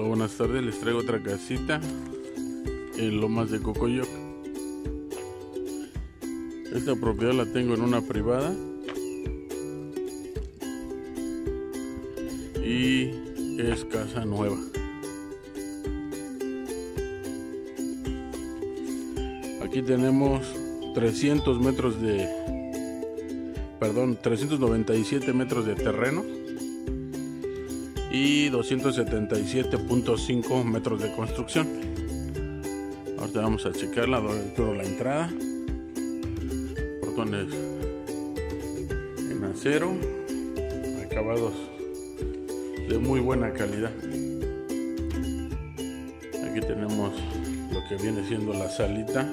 Hola, buenas tardes, les traigo otra casita en Lomas de Cocoyoc. Esta propiedad la tengo en una privada y es casa nueva. Aquí tenemos 397 metros de terreno y 277.5 metros de construcción. Ahorita vamos a checarla, la entrada, portones en acero, acabados de muy buena calidad. Aquí tenemos lo que viene siendo la salita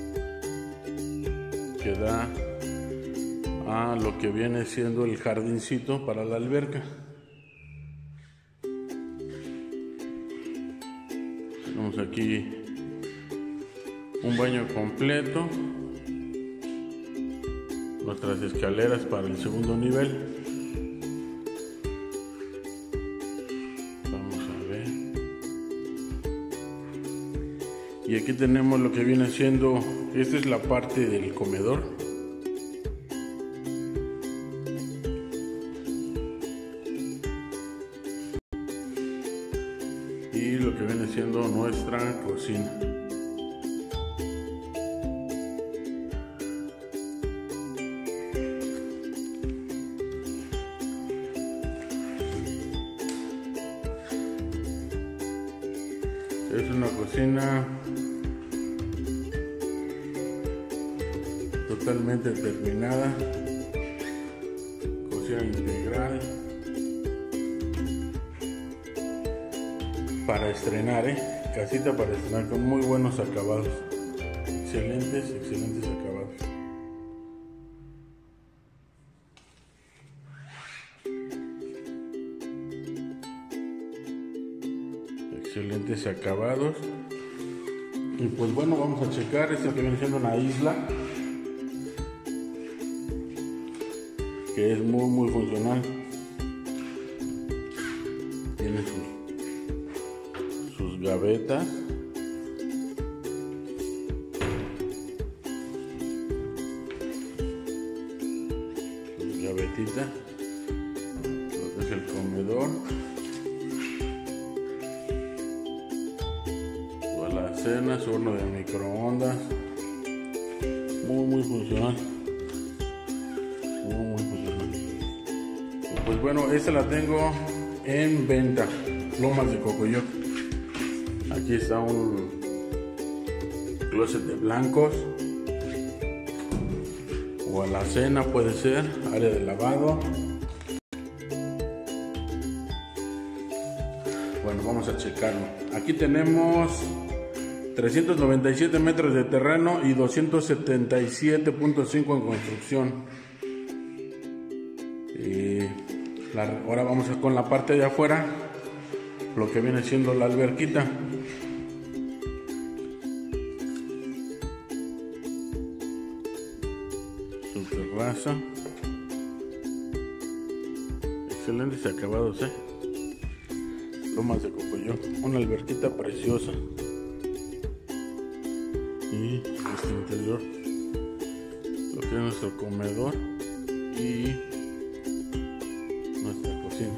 que da a lo que viene siendo el jardincito para la alberca. Tenemos aquí un baño completo, nuestras escaleras para el segundo nivel. Vamos a ver. Y aquí tenemos lo que viene siendo, esta es la parte del comedor. Y lo que viene siendo nuestra cocina. Es una cocina totalmente terminada, cocina integral para estrenar, casita para estrenar con muy buenos acabados, excelentes acabados. Excelentes acabados. Y pues bueno, vamos a checar esto que viene siendo una isla que es muy funcional. Tiene sus gavetas, sus gavetitas, lo que es el comedor, la cena, su horno de microondas, muy funcional, muy funcional. Pues bueno, esta la tengo en venta, Lomas de Cocoyoc. Aquí está un closet de blancos o alacena, puede ser, área de lavado. Bueno, vamos a checarlo. Aquí tenemos 397 metros de terreno y 277.5 en construcción. Ahora vamos con la parte de afuera, lo que viene siendo la alberquita. Su terraza. Excelentes acabados, Lomas de Cocoyoc, una alberquita preciosa. Y este interior, lo que es nuestro comedor y nuestra cocina.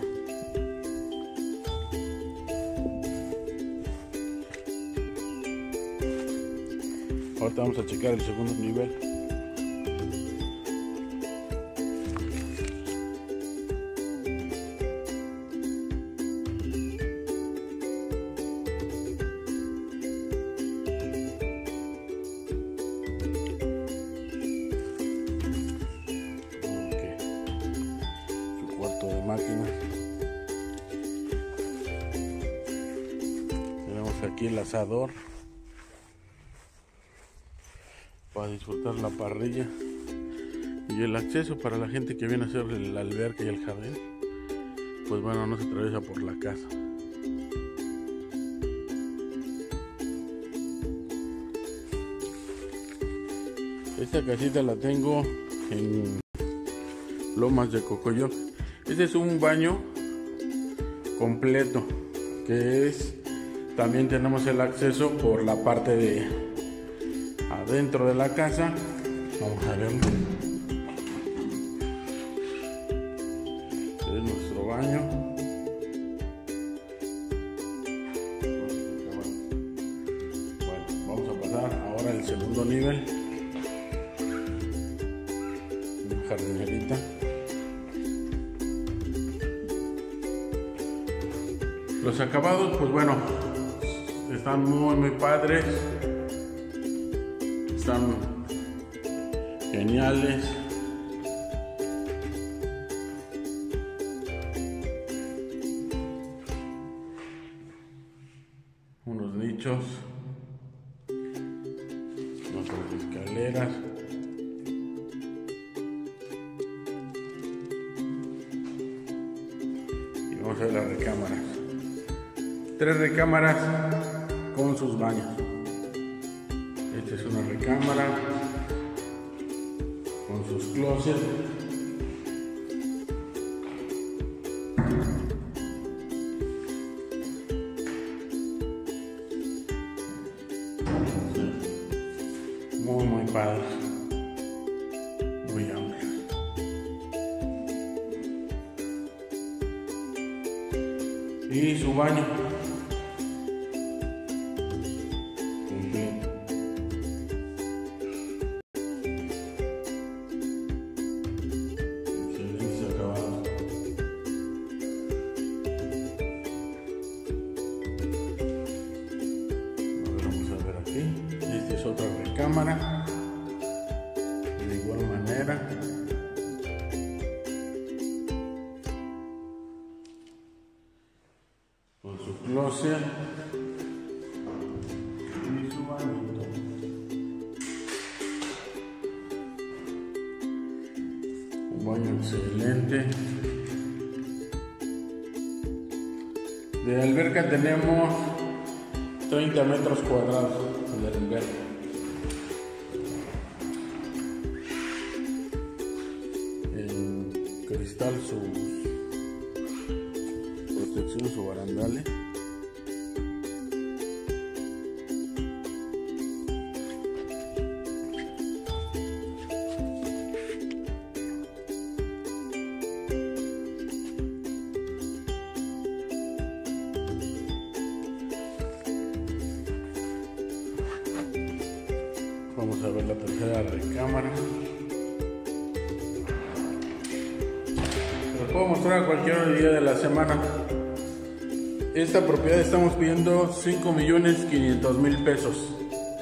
Ahorita vamos a checar el segundo nivel. De máquinas. Tenemos aquí el asador para disfrutar la parrilla y el acceso para la gente que viene a hacer la alberca y el jardín. Pues bueno, no se atraviesa por la casa. Esta casita la tengo en Lomas de Cocoyoc. Este es un baño completo que es También tenemos el acceso por la parte de adentro de la casa. Vamos a ver. Este es nuestro baño. Bueno, vamos a pasar ahora al segundo nivel. Una jardinerita. Los acabados, pues bueno, están muy padres, están geniales. Unos nichos, nuestras escaleras. Y vamos a ver las recámaras. 3 recámaras con sus baños. Esta es una recámara con sus closets. Muy padres, muy amplios. Y su baño completo. Excelentes acabados. Vamos a ver aquí. Esta es otra recámara. De igual manera. Con su closet y su bañito. Un baño excelente. De alberca tenemos 30 metros cuadrados de alberca. En cristal sus protecciones o barandales. Vamos a ver la tercera recámara. Los puedo mostrar a cualquier día de la semana. Esta propiedad estamos pidiendo 5.500.000 pesos.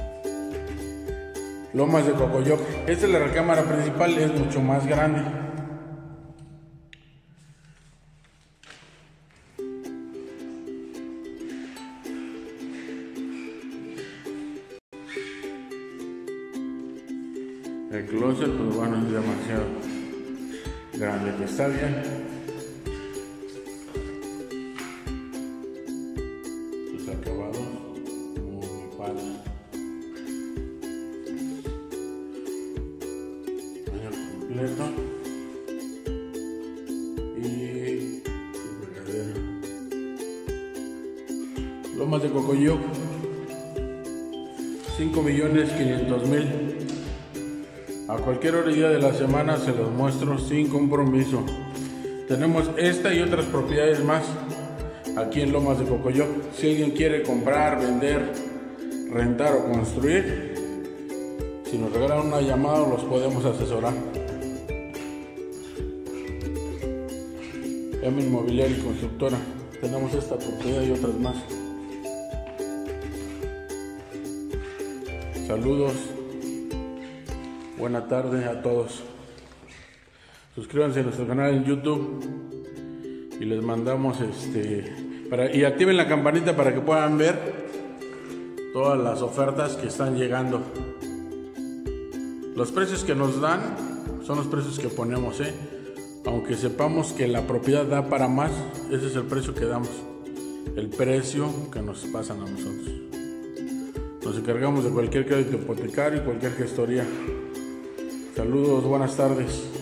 Lomas de Cocoyoc. Esta es la recámara principal, es mucho más grande. El closet, pues bueno, es demasiado grande, que está bien. Sus acabados muy padres. Baño completo y su regadera. Lomas de Cocoyoc, 5.500.000. A cualquier hora y día de la semana se los muestro sin compromiso. Tenemos esta y otras propiedades más aquí en Lomas de Cocoyoc. Si alguien quiere comprar, vender, rentar o construir, si nos regalan una llamada los podemos asesorar. M Inmobiliaria y Constructora. Tenemos esta propiedad y otras más. Saludos. Buena tarde a todos. Suscríbanse a nuestro canal en YouTube y les mandamos y activen la campanita para que puedan ver todas las ofertas que están llegando. Los precios que nos dan son los precios que ponemos, aunque sepamos que la propiedad da para más, ese es el precio que damos, el precio que nos pasan a nosotros. Nos encargamos de cualquier crédito hipotecario y cualquier gestoría. Saludos, buenas tardes.